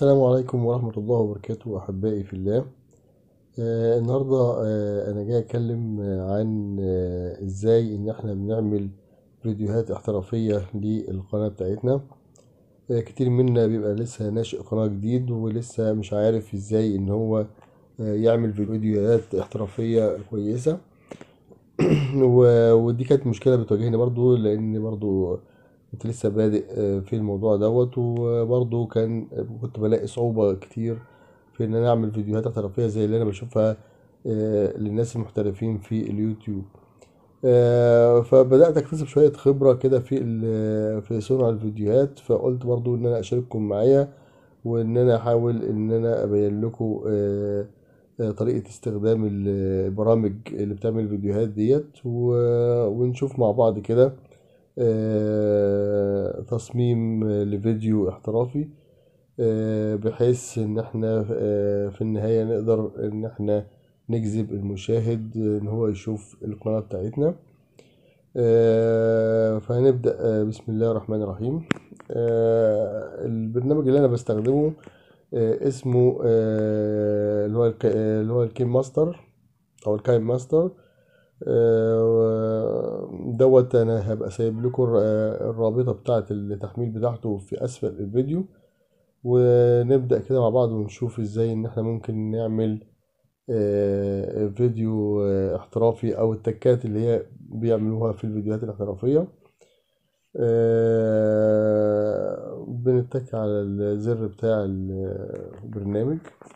السلام عليكم ورحمة الله وبركاته أحبائي في الله. النهاردة أنا جاي أتكلم عن إزاي إن إحنا بنعمل فيديوهات احترافية للقناة بتاعتنا. كتير منا بيبقى لسه ناشئ قناة جديد ولسه مش عارف إزاي إن هو يعمل فيديوهات احترافية كويسة. ودي كانت مشكلة بتواجهني برضو، لأن برضو كنت لسه بادئ في الموضوع دوت، وبرضو كنت بلاقي صعوبة كتير في ان انا اعمل فيديوهات احترافية زي اللي انا بشوفها للناس المحترفين في اليوتيوب. فبدأت اكتسب شوية خبرة كده في صنع الفيديوهات، فقلت برضو ان انا اشارككم معايا، وان انا احاول ان انا ابين لكم طريقة استخدام البرامج اللي بتعمل الفيديوهات ديت، ونشوف مع بعض كده تصميم لفيديو احترافي، بحيث ان احنا في النهاية نقدر ان احنا نجذب المشاهد ان هو يشوف القناة بتاعتنا. فهنبدأ بسم الله الرحمن الرحيم. البرنامج اللي انا بستخدمه اسمه اللي هو الكيم ماستر او الكايم ماستر. دوت انا هبقى سايب لكم الرابطة بتاعة التحميل بتاعته في اسفل الفيديو، ونبدأ كده مع بعض ونشوف ازاي ان احنا ممكن نعمل فيديو احترافي، او التكات اللي هي بيعملوها في الفيديوهات الاحترافية. بنتك على الزر بتاع البرنامج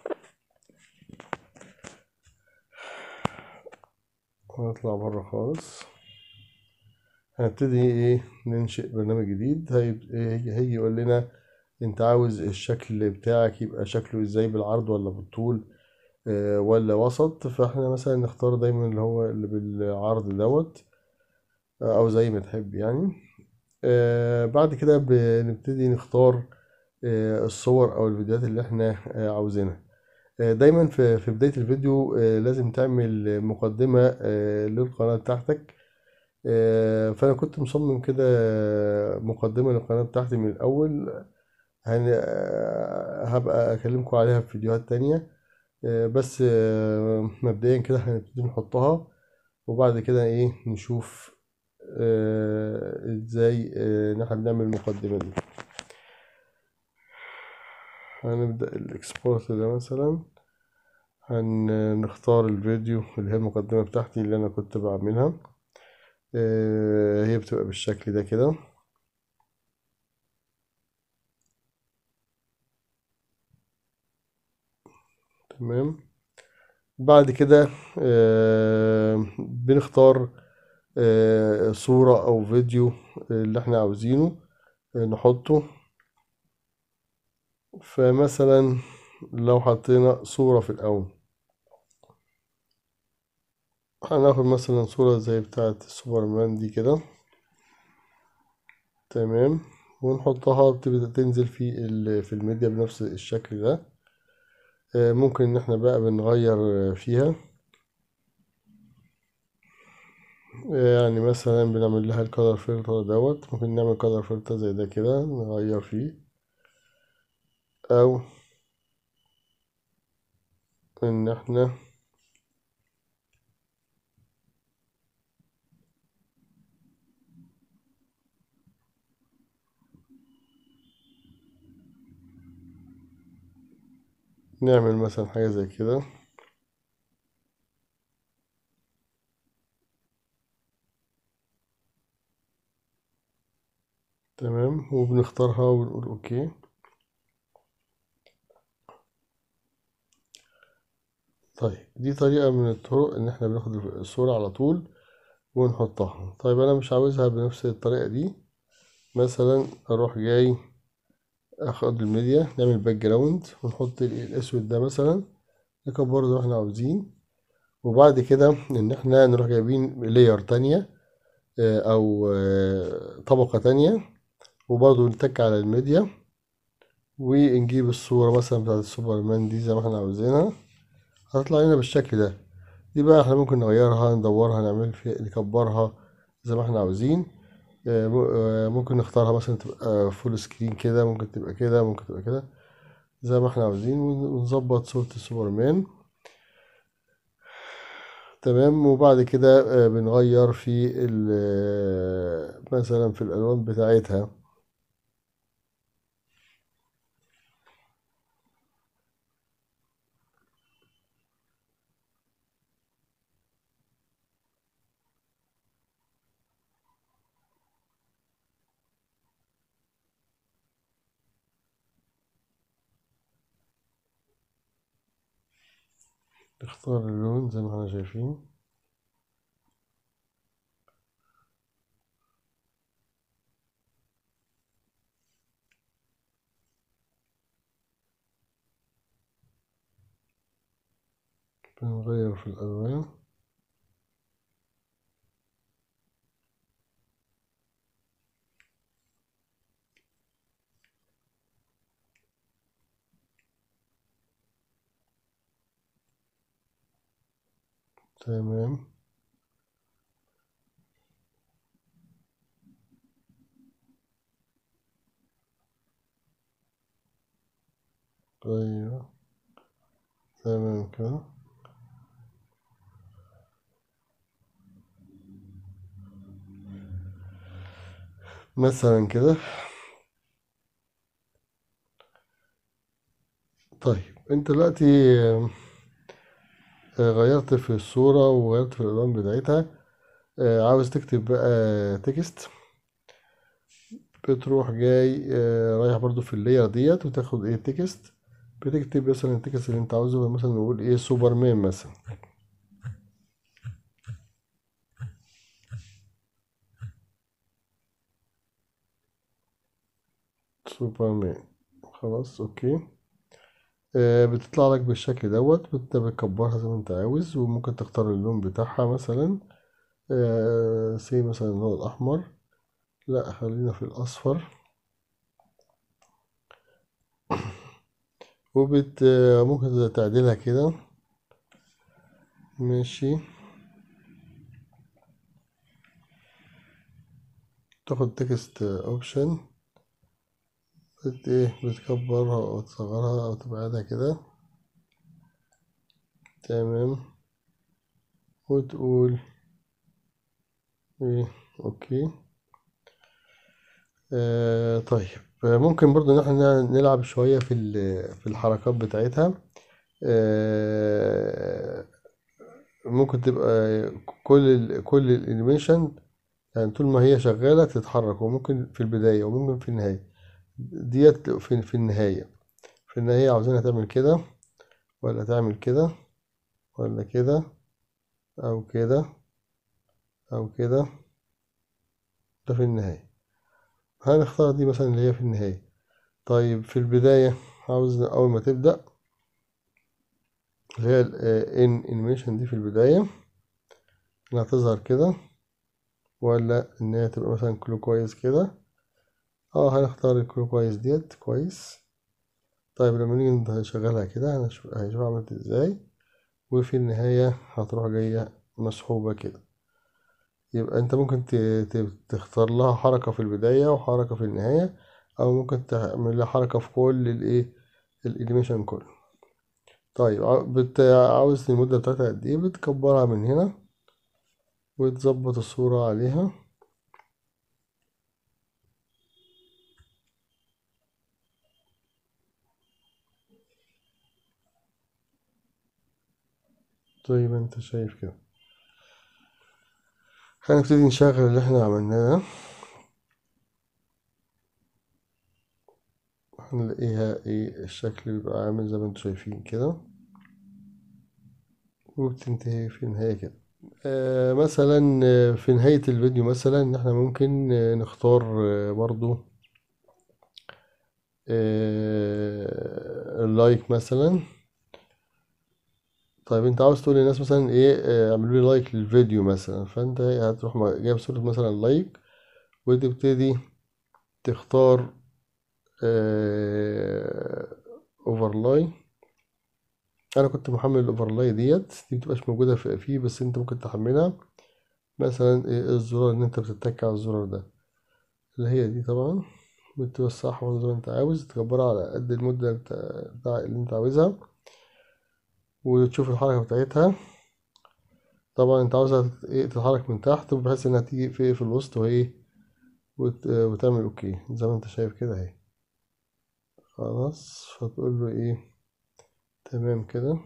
ونطلع بره خالص. هنبتدي ننشئ برنامج جديد. هيجي يقول لنا انت عاوز الشكل بتاعك يبقى شكله ازاي، بالعرض ولا بالطول ولا وسط. فاحنا مثلا نختار دايما اللي هو اللي بالعرض دوت، او زي ما تحب يعني. بعد كده بنبتدي نختار الصور او الفيديوهات اللي احنا عاوزينها. دايما في بداية الفيديو لازم تعمل مقدمة للقناة بتاعتك. فانا كنت مصمم كده مقدمة للقناة بتاعتي من الاول. هبقى اكلمكم عليها في فيديوهات تانية. بس مبدئيا كده هنبتدي نحطها، وبعد كده نشوف ازاي ان احنا بنعمل المقدمة دي. هنبدأ الاكسبورت ده مثلا، هنختار الفيديو اللي هي المقدمة بتاعتي اللي انا كنت بعملها. هي بتبقى بالشكل ده كده. تمام. بعد كده بنختار صورة او فيديو اللي احنا عاوزينه نحطه. فمثلا لو حطينا صورة في الأول، هناخد مثلا صورة زي بتاعة السوبرمان دي كده. تمام. ونحطها بتبدأ تنزل في الميديا بنفس الشكل ده. ممكن ان احنا بقى بنغير فيها. يعني مثلا بنعمل لها الكالر فلتر دوت. ممكن نعمل كالر فلتر زي ده كده نغير فيه، او ان احنا نعمل مثلا حاجة زي كده. تمام. وبنختارها ونقول اوكي. طيب دي طريقة من الطرق ان احنا بناخد الصورة على طول ونحطها. طيب انا مش عاوزها بنفس الطريقة دي. مثلا اروح جاي اخد الميديا، نعمل باك جراوند ونحط الاسود ده مثلا، نكبره زي ما احنا عاوزين. وبعد كده ان احنا نروح جايبين لاير تانية او طبقة تانية، وبرضه نتك على الميديا ونجيب الصورة مثلا بتاعت السوبرمان دي زي ما احنا عاوزينها. هتطلع لنا بالشكل ده. دي بقى احنا ممكن نغيرها، ندورها، نعمل في نكبرها زي ما احنا عاوزين. ممكن نختارها مثلا تبقى فول سكرين كده، ممكن تبقى كده، ممكن تبقى كده زي ما احنا عاوزين، ونظبط صورة السوبرمان. تمام. وبعد كده بنغير في مثلا في الألوان بتاعتها. نختار اللون زي ما احنا شايفين. بنغير في الألوان. تمام. أيوه. تمام كده. مثلا كده. طيب انت دلوقتي غيرت في الصورة وغيرت في الألوان بتاعتها. عاوز تكتب بقى تكست. بتروح جاي رايح برضو في اللاير ديت، وتاخد ايه تكست. بتكتب مثلا التكست اللي انت عاوزه، مثلا نقول ايه سوبرمان مثلا. سوبرمان. خلاص اوكي. بتطلع لك بالشكل دوت، وانت بتكبرها زي ما انت عاوز، وممكن تختار اللون بتاعها مثلا. سي مثلا اللون الأحمر. لا، خلينا في الأصفر. ممكن تعدلها كده. ماشي. تاخد تكست اوبشن. بتكبرها او تصغرها او تبعدها كده. تمام. وتقول ايه اوكي. طيب. ممكن برضو ان احنا نلعب شوية في الحركات بتاعتها. آه ممكن تبقى كل الانيميشن، يعني طول ما هي شغالة تتحرك، وممكن في البداية وممكن في النهاية. ديت في النهاية. في النهاية عاوزينها تعمل كده، ولا تعمل كده، ولا كده، أو كده، أو كده. ده في النهاية. هنختار دي مثلا اللي هي في النهاية. طيب في البداية، عاوز أول ما تبدأ اللي هي انيميشن دي في البداية، إنها تظهر كده، ولا إن هي تبقى مثلا كله كويس كده. هنختار الكلو كويس ديت كويس. طيب لما نيجي نشغلها كده هنشوف عملت ازاي. وفي النهاية هتروح جاية مسحوبة كده. يبقى انت ممكن تختار لها حركة في البداية وحركة في النهاية، او ممكن تعمل لها حركة في كل الانيميشن كله. طيب عاوز المدة بتاعتها قد ايه، بتكبرها من هنا وتظبط الصورة عليها. زي ما انت شايف كده. هنبتدي نشغل اللي احنا عملناه ده. هنلاقيها الشكل بيبقى عامل زي ما انتوا شايفين كده، وبتنتهي في النهاية كده. مثلا في نهاية الفيديو مثلا ان احنا ممكن نختار برضو اللايك مثلا. طيب انت عاوز تقول للناس مثلا اعملوا لي لايك للفيديو مثلا، فانت هتروح جايب صورة مثلا لايك، وتبتدي تختار اوفرلاي. انا كنت محمل الاوفرلاي دي متبقاش موجودة فيه، بس انت ممكن تحملها. مثلا الزرار ان انت بتتك على الزرار ده، اللي هي دي طبعا. بتوسعها برضه زي ما انت عاوز، تكبرها على قد المدة اللي انت عاوزها، وتشوف الحركة بتاعتها. طبعا انت عاوزها تتحرك من تحت بحيث انها تيجي في الوسط وهي وتعمل اوكي زي ما انت شايف كده اهي. خلاص، فتقول له ايه تمام كده.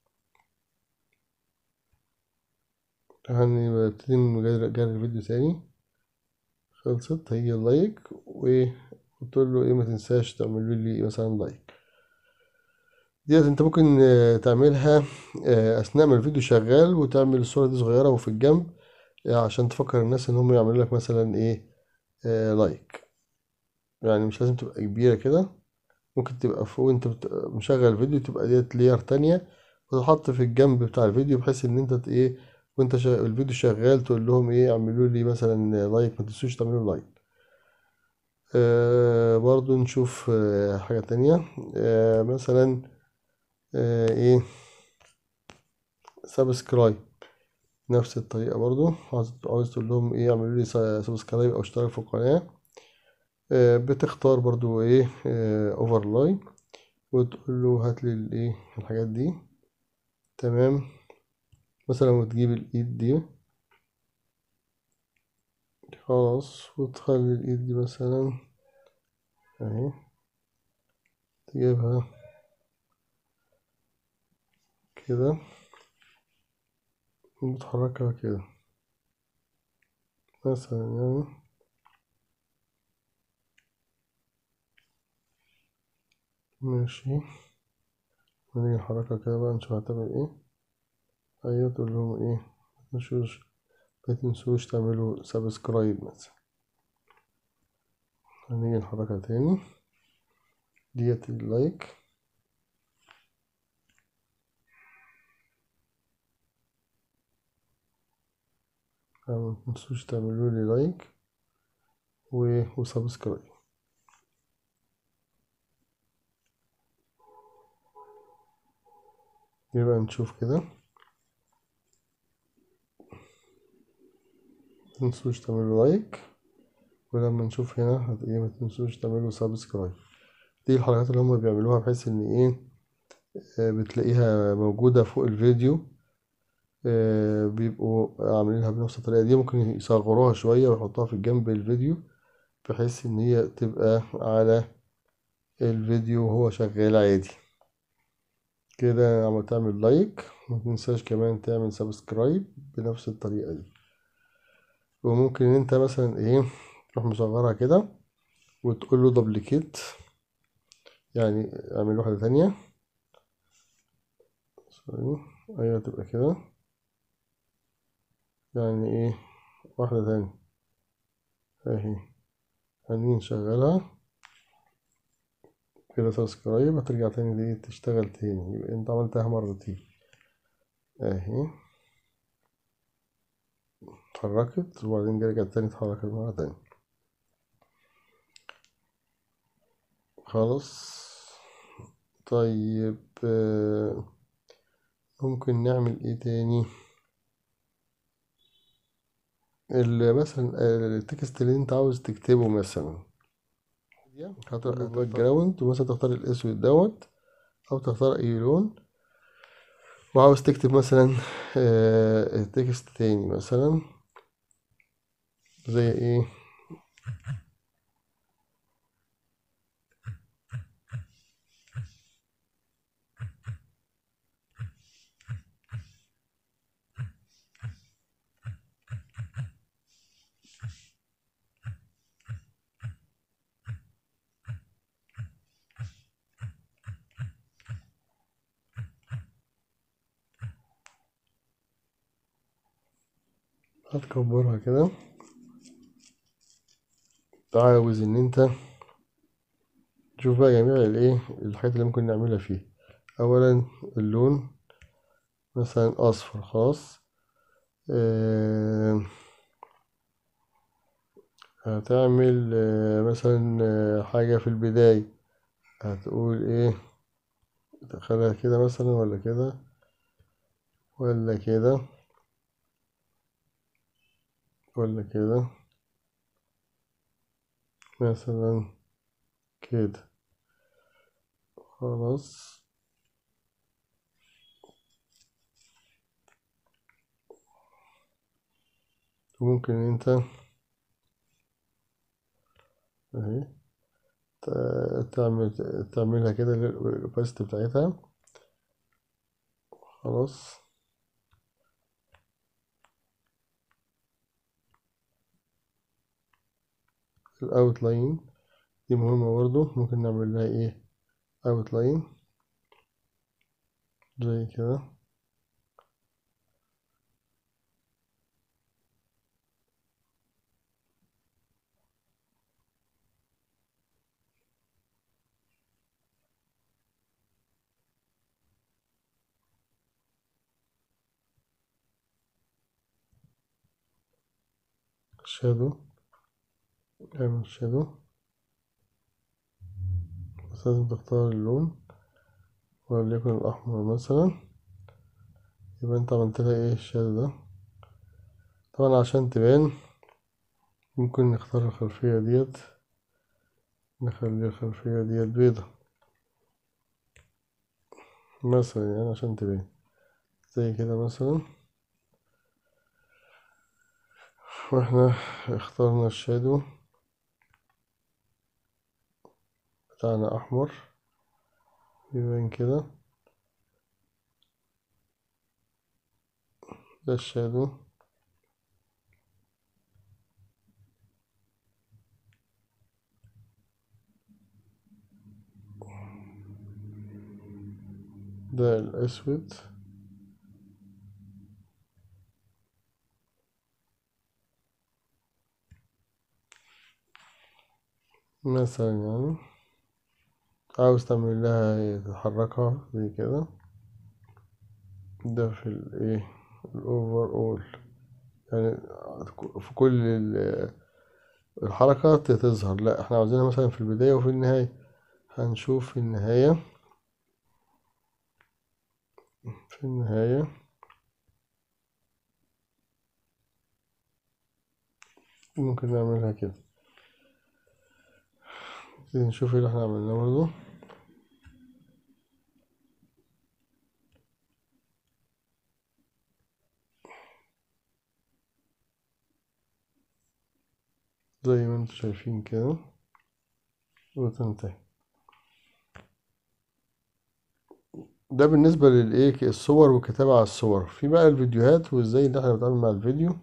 هنبتدي نجرب الفيديو تاني. خلصت، هي اللايك، وقلت له ايه ما تنساش تعملوا لي مثلا لايك. ديت انت ممكن تعملها اثناء ما الفيديو شغال، وتعمل الصورة دي صغيرة وفي الجنب عشان تفكر الناس ان هم يعملوا لك مثلا ايه لايك. يعني مش لازم تبقى كبيرة كده، ممكن تبقى فوق وانت مشغل الفيديو، تبقى ديت لير تانية وتحط في الجنب بتاع الفيديو، بحيث ان انت ايه وانت الفيديو شغال تقول لهم ايه اعملوا لي مثلا لايك، ما تنسوش تعملوا لايك. برضو نشوف حاجة تانية. مثلا ايه سبسكرايب، نفس الطريقة برضو. عاوز تقول لهم ايه اعملوا لي سبسكرايب او اشترك في القناة. بتختار برضو ايه اوفرلاي، وتقول له هات لي الايه الحاجات دي. تمام، مثلا وتجيب الايد دي خلاص، وتخلي الايد دي مثلا اهي، تجيبها كده وتحركها كده مثلا يعني. ماشي، ونيجي نحركها كده بقى نشوف هتعمل ايه. ايوه، تقول لهم ايه ما تنسوش تعملوا سبسكرايب مثلا. هنيجي نحركها تاني، ديت اللايك. ما تنسوش تعملوا لي لايك وسبسكرايب. يبقى نشوف كده، متنسوش تعملوا لايك، ولما نشوف هنا ايه ما تنسوش تعملوا سبسكرايب. دي الحركات اللي هم بيعملوها بحيث ان ايه بتلاقيها موجودة فوق الفيديو. بيبقوا عاملينها بنفس الطريقة دي، ممكن يصغروها شوية ويحطوها في جنب الفيديو بحيث ان هي تبقى على الفيديو وهو شغال عادي كده. عم تعمل لايك، متنساش كمان تعمل سبسكرايب بنفس الطريقة دي. وممكن ان انت مثلا ايه تروح مصغرها كده وتقول له دبليكيت، يعني اعمل واحدة تانية. ايوه تبقى كده، يعني ايه واحدة تانية اهي. هنيجي نشغلها كده سبسكرايب، هترجع تاني دي تشتغل تاني، يبقى انت عملتها مرتين اهي. اتحركت وبعدين رجعت تاني اتحركت مرة تانية. خلاص. طيب ممكن نعمل ايه تاني؟ مثلا التكست اللي انت عاوز تكتبه مثلا، هتختار باك جراوند ومثلا تختار الاسود دوت، او تختار اي لون، وعاوز تكتب مثلا تكست تاني مثلا زي ايه. هتكبرها كده. عاوز ان انت تشوف بقى جميع الايه الحاجات اللي ممكن نعملها فيه. اولا اللون مثلا اصفر خلاص. هتعمل مثلا حاجة في البداية، هتقول ايه تخليها كده مثلا ولا كده ولا كده ولا كده مثلا. كده خلاص. ممكن انت اهي تعملها كده الاوباسيتي بتاعتها خلاص. الاوت لاين دي مهمة برضو، ممكن نعمل لها ايه اوت لاين زي كده. شادو، اعمل شادو، بس لازم تختار اللون وليكن الأحمر مثلا. يبقى انت عملت لها ايه الشادو ده. طبعا عشان تبان ممكن نختار الخلفية ديت، نخلي الخلفية ديت بيضة مثلا يعني عشان تبان زي كده مثلا. واحنا اخترنا الشادو بتاعنا أحمر يبان كده. ده الشادو. ده الأسود مثلا يعني. عاوز تعمل لها تحركها زي كده. ده في الايه الأوفر أول يعني في كل الحركة تظهر. لا احنا عاوزينها مثلا في البداية وفي النهاية. هنشوف في النهاية، في النهاية ممكن نعملها كده. نشوف اللي احنا عملناه برضه. زي ما انتم شايفين كده وتنتهي. ده بالنسبة للايه الصور والكتابة على الصور. في بقى الفيديوهات وازاي اللي احنا بنتعامل مع الفيديو.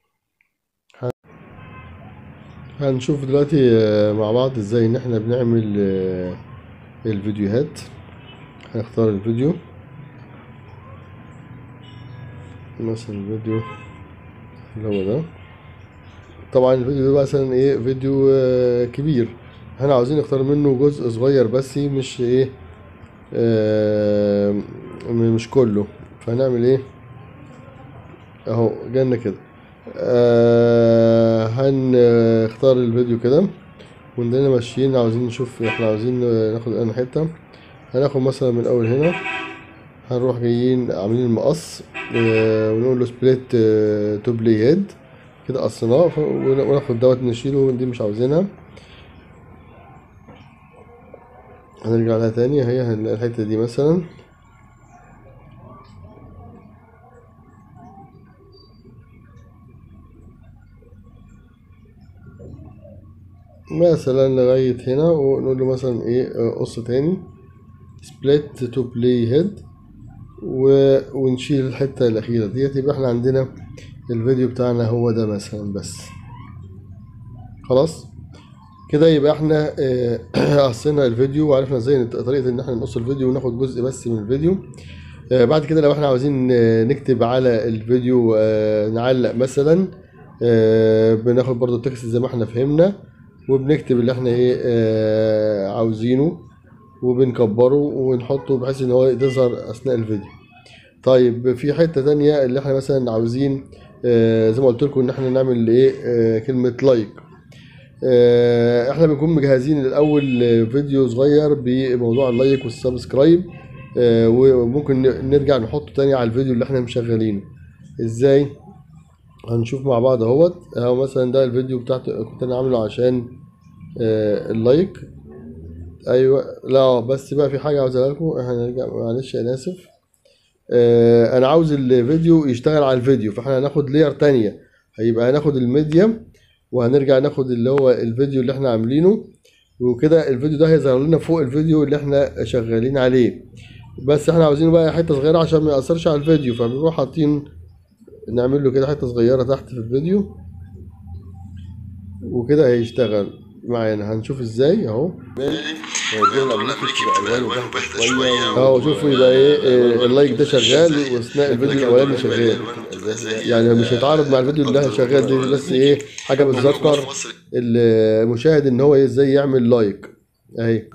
هنشوف دلوقتي مع بعض ازاي ان احنا بنعمل الفيديوهات. هنختار الفيديو مثلا، الفيديو اللي هو ده. طبعا الفيديو ده مثلا ايه فيديو كبير، احنا عاوزين نختار منه جزء صغير بس مش ايه آه مش كله. فهنعمل ايه اهو جالنا كده. هنختار الفيديو كده وندنا ماشيين عاوزين نشوف احنا عاوزين ناخد انا حتة. هناخد مثلا من اول هنا، هنروح جايين عاملين المقص ونقول له سبليت تو بلاي هيد كده قصيناه وناخد دوت نشيله، دي مش عاوزينها. هنرجع لها تاني، هي الحتة دي مثلا لغاية هنا ونقول له مثلا ايه قص تاني سبليت تو بلاي هيد ونشيل الحتة الأخيرة ديت. يبقى احنا عندنا الفيديو بتاعنا هو ده مثلا بس. خلاص كده يبقى احنا قصينا الفيديو وعرفنا ازاي طريقة ان احنا نقص الفيديو وناخد جزء بس من الفيديو. بعد كده لو احنا عاوزين نكتب على الفيديو نعلق مثلا، بناخد برضو التكست زي ما احنا فهمنا وبنكتب اللي احنا ايه عاوزينه وبنكبره ونحطه بحيث ان هو تظهر اثناء الفيديو. طيب في حتة تانية اللي احنا مثلا عاوزين زي ما قلت لكم ان احنا نعمل ايه كلمة لايك. احنا بنكون مجهزين الاول فيديو صغير بموضوع اللايك والسبسكرايب، وممكن نرجع نحطه تاني على الفيديو اللي احنا مشغلينه. ازاي؟ هنشوف مع بعض اهوت. اهو مثلا ده الفيديو بتاعته كنت انا عامله عشان اللايك. ايوه. لا بس بقى في حاجه عاوز اقولها لكم، احنا نرجع، معلش انا اسف. انا عاوز الفيديو يشتغل على الفيديو، فاحنا هناخد لير تانية. هيبقى هناخد الميديم وهنرجع ناخد اللي هو الفيديو اللي احنا عاملينه، وكده الفيديو ده هيظهر لنا فوق الفيديو اللي احنا شغالين عليه. بس احنا عاوزينه بقى حته صغيره عشان ما ياثرش على الفيديو، فبنروح حاطين، نعمل له كده حته صغيره تحت في الفيديو، وكده هيشتغل معانا. هنشوف ازاي اهو. اهو شوفوا يبقى ايه، اللايك ده شغال واثناء الفيديو الاولاني شغال، يعني مش هيتعارض مع الفيديو اللي شغال. دي بس ايه، حاجه بتذكر المشاهد ان هو ازاي يعمل لايك اهي.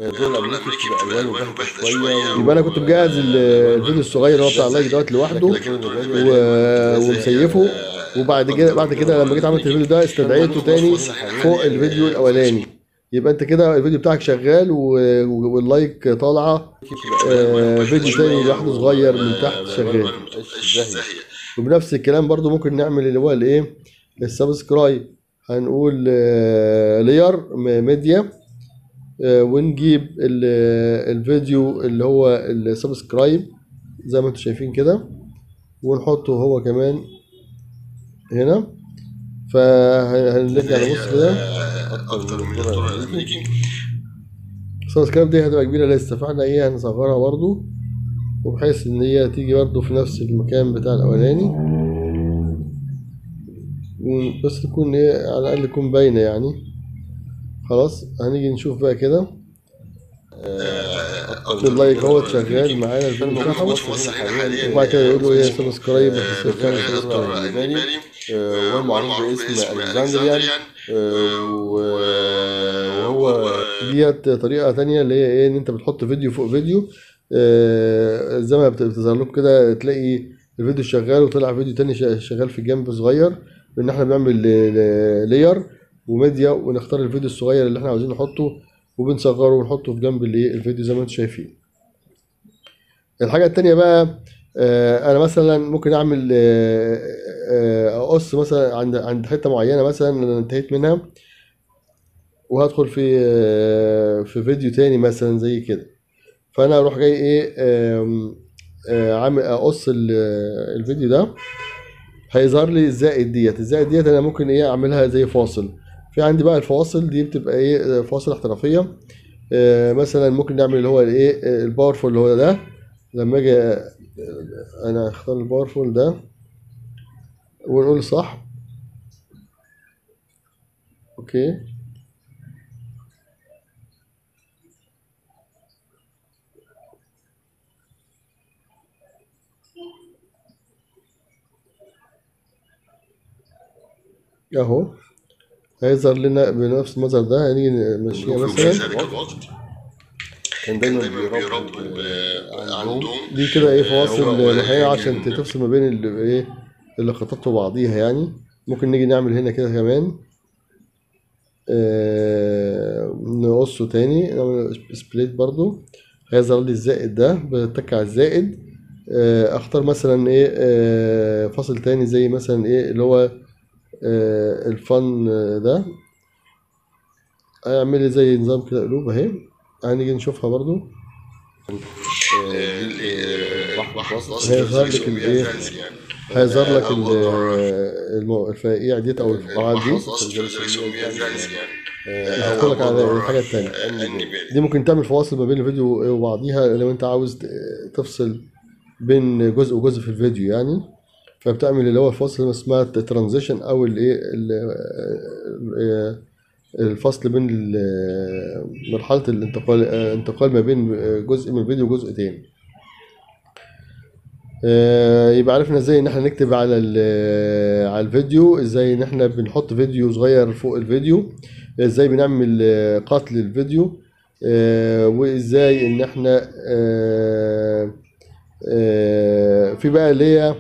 يبقى انا كنت مجهز الفيديو الصغير اللي هو بتاع اللايك دوت لوحده ومسيفه، بعد كده لما جيت عملت الفيديو ده استدعيته تاني فوق الفيديو الاولاني. يبقى انت كده الفيديو بتاعك شغال واللايك طالعه، فيديو تاني لوحده صغير من تحت شغال. وبنفس الكلام برضو ممكن نعمل اللي هو الايه، السبسكرايب. هنقول لير ميديا، ونجيب الفيديو اللي هو السبسكرايب زي ما انتم شايفين كده، ونحطه هو كمان هنا. فهنرجع نبص كده، اكتر من الدولار الامريكي. السبسكرايب دي هتبقى كبيره لسه، فاحنا ايه هنصغرها برضو، وبحيث ان هي تيجي برضو في نفس المكان بتاع الاولاني، بس تكون ايه على الاقل تكون باينه يعني. خلاص هنيجي نشوف بقى كده اللايك هو شغال معانا الفيديو بتاعهم، وبعد كده يقول له ايه سبسكرايب، ما تنساش تعمل سبسكرايب. والمعروف باسم الكسندريان. وهو ديت طريقه تانية اللي هي ايه، ان انت بتحط فيديو فوق فيديو، زي ما بتظهر لكم كده، تلاقي الفيديو شغال وطلع فيديو تاني شغال في الجنب صغير، ان احنا بنعمل لير وميديا، ونختار الفيديو الصغير اللي احنا عاوزين نحطه وبنصغره ونحطه في جنب الفيديو زي ما انتم شايفين. الحاجة التانية بقى، انا مثلا ممكن اعمل اقص مثلا عند حتة معينة مثلا انا انتهيت منها، وهدخل في فيديو تاني مثلا زي كده. فانا اروح جاي ايه، عامل اقص الفيديو ده، هيظهر لي الزائد ديت انا ممكن ايه اعملها زي فاصل. في عندي بقى الفواصل دي بتبقى ايه، فواصل احترافية. مثلا ممكن نعمل اللي هو الايه الباورفول اللي هو ده. لما اجي انا اختار الباورفول ده ونقول صح، اوكي. اهو هيظهر لنا بنفس المظهر ده. هنيجي نمشيها مثلا، كان دايما بيربوا عندهم دي كده ايه فواصل محيرة عشان تفصل ما بين ايه اللقطات وبعضيها يعني. ممكن نيجي نعمل هنا كده كمان، نقصه تاني، نعمل سبليت برضو. هيظهر لي الزائد ده، بتك على الزائد، اختار مثلا ايه فاصل تاني زي مثلا ايه اللي هو الفن ده. هيعمل لي زي نظام كده قلوب اهي. هنيجي نشوفها برضو. هيظهر لك الايه، هيظهر لك الفقاقيع ديت او الفقاعات دي، هتدخل لك على الحاجه التانيه. دي ممكن تعمل فواصل ما بين الفيديو وبعضيها لو انت عاوز تفصل بين جزء وجزء في الفيديو يعني. فبتعمل اللي هو الفصل اللي اسمها ترانزيشن، او الايه الفصل بين مرحله الانتقال ما بين جزء من الفيديو وجزء تاني. يبقى عرفنا ازاي ان احنا نكتب على الفيديو، ازاي ان احنا بنحط فيديو صغير فوق الفيديو، ازاي بنعمل قتل الفيديو، وازاي ان احنا في بقى اللي هي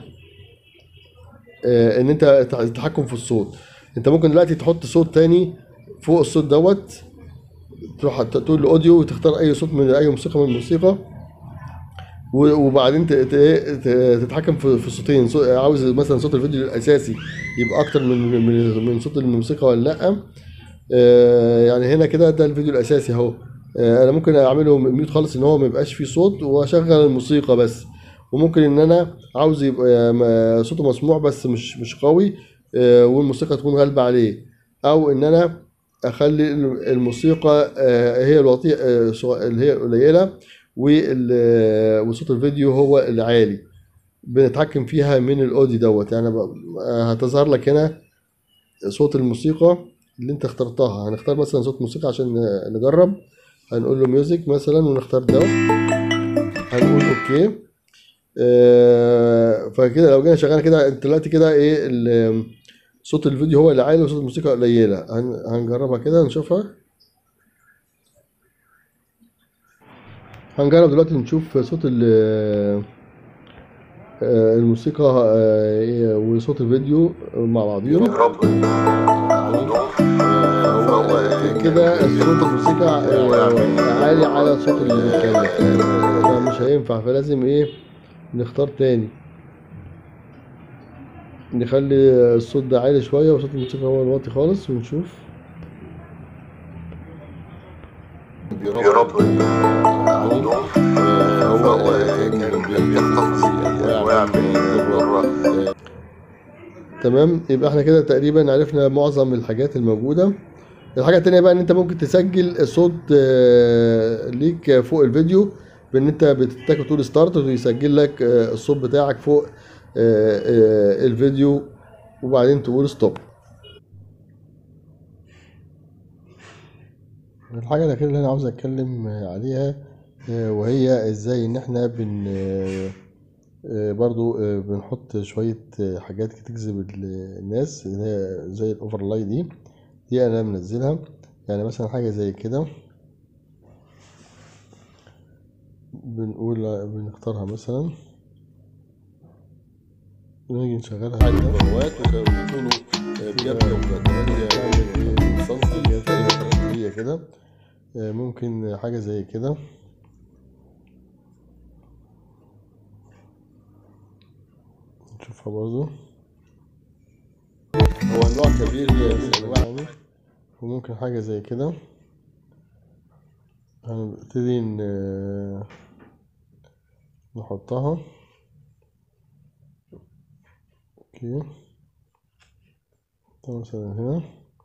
ان انت تتحكم في الصوت. انت ممكن دلوقتي تحط صوت تاني فوق الصوت دوت، تروح تقول له اوديو وتختار اي صوت من اي موسيقى من الموسيقى، وبعدين تتحكم في الصوتين. عاوز مثلا صوت الفيديو الاساسي يبقى اكتر من صوت الموسيقى ولا لا. يعني هنا كده ده الفيديو الاساسي اهو، انا ممكن اعمله ميوت خالص ان هو ما يبقاش فيه صوت واشغل الموسيقى بس. وممكن ان انا عاوز يبقى صوته مسموع بس مش قوي، والموسيقى تكون غالبة عليه. او ان انا اخلي الموسيقى هي الوطيء اللي هي قليلة، وصوت الفيديو هو العالي. بنتحكم فيها من الاوديو دوت يعني. هتظهر لك هنا صوت الموسيقى اللي انت اخترتها. هنختار مثلا صوت موسيقى عشان نجرب. هنقول له ميوزك مثلا ونختار ده، هنقول اوكي. فكده لو جينا شغالة كده انت دلوقتي كده ايه صوت الفيديو هو اللي عالي وصوت الموسيقى قليلة. هنجربها كده نشوفها. هنجرب دلوقتي نشوف صوت الموسيقى وصوت الفيديو مع بعضيهم. كده صوت الموسيقى عالي على صوت اللي بيتكلم، فمش هينفع. فلازم ايه نختار تاني، نخلي الصوت ده عالي شوية وصوت الموسيقى هو الواطي خالص ونشوف. بيربوا عندهم، فهو كان بيحتفظ بأنواع من الذرة. تمام، يبقى احنا كده تقريبا عرفنا معظم الحاجات الموجودة. الحاجة التانية بقى ان انت ممكن تسجل الصوت ليك فوق الفيديو، بان انت بتتك تقول ستارت ويسجل لك الصوت بتاعك فوق الفيديو، وبعدين تقول ستوب. الحاجة الأخيرة اللي أنا عاوز أتكلم عليها وهي إزاي إن إحنا برضو بنحط شوية حاجات تجذب الناس، اللي هي زي الأوفرلاي دي أنا منزلها. يعني مثلا حاجة زي كده بنختارها مثلا ونيجي نشغلها عن القنوات وكانوا بيبلغ 8 سنتي كده. ممكن حاجة زي كده نشوفها برضو. هو نوع كبير من أنواع. وممكن حاجة زي كده هنبتدي نحطها. اوكي، مثلا هنا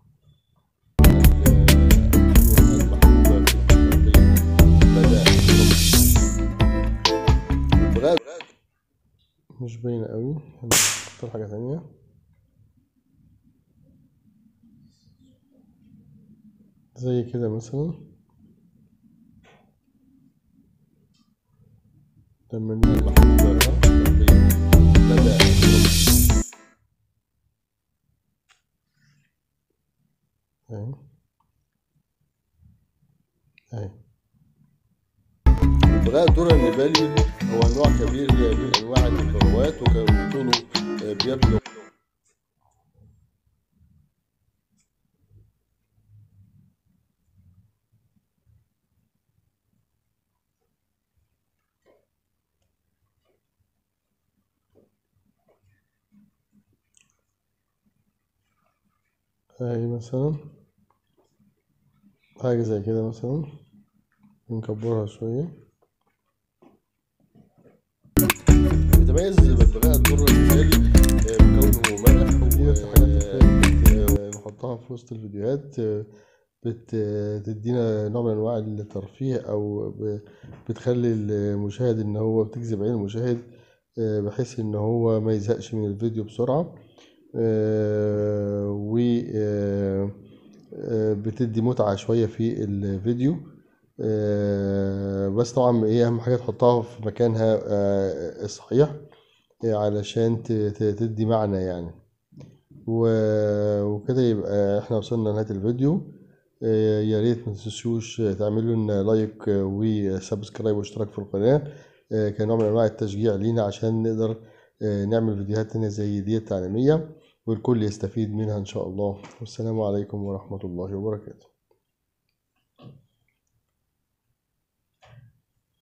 مش باينة قوي، هنختار حاجة تانية زي كده مثلا. لما نيجي اهي اهي. بغاء الدرة النيفالي هو نوع كبير من أنواع القنوات وكانوا بيبلغ. اهي مثلا حاجة زي كده مثلا نكبرها شوية. بيتميز بغاء الدرة النيفالي بكونه ملح. دي نفس الحاجات نحطها في وسط الفيديوهات، بتدينا نوع من انواع الترفيه، او بتخلي المشاهد ان هو بتجذب عين المشاهد، بحيث ان هو ما يزهقش من الفيديو بسرعة. و بتدي متعة شوية في الفيديو. بس طبعا ايه اهم حاجة تحطها في مكانها الصحيح، علشان تدي معنى يعني. وكده يبقى احنا وصلنا لنهاية الفيديو. يا ريت ما تنسوش تعملوا لنا لايك وسبسكرايب واشتراك في القناة كنوع من انواع التشجيع لينا، عشان نقدر نعمل فيديوهات تانية زي دي تعليمية والكل يستفيد منها ان شاء الله. والسلام عليكم ورحمة الله وبركاته.